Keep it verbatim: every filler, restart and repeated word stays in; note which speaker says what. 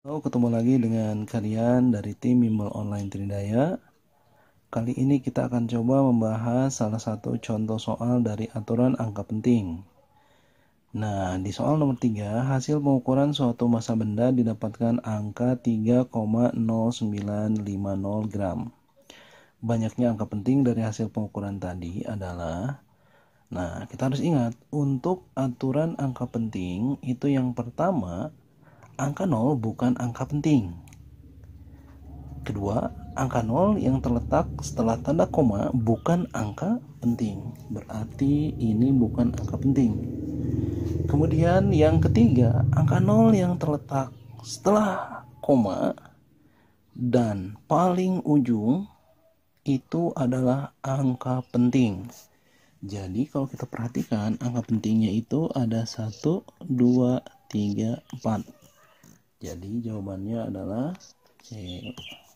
Speaker 1: Halo, ketemu lagi dengan kalian dari tim Bimbel Online Tridaya. Kali ini kita akan coba membahas salah satu contoh soal dari aturan angka penting. Nah, di soal nomor tiga, hasil pengukuran suatu massa benda didapatkan angka tiga koma nol sembilan lima nol gram. Banyaknya angka penting dari hasil pengukuran tadi adalah, nah kita harus ingat, untuk aturan angka penting itu yang pertama, angka nol bukan angka penting. Kedua, angka nol yang terletak setelah tanda koma bukan angka penting. Berarti ini bukan angka penting. Kemudian yang ketiga, angka nol yang terletak setelah koma dan paling ujung itu adalah angka penting. Jadi kalau kita perhatikan, angka pentingnya itu ada satu, dua, tiga, empat. Jadi jawabannya adalah C.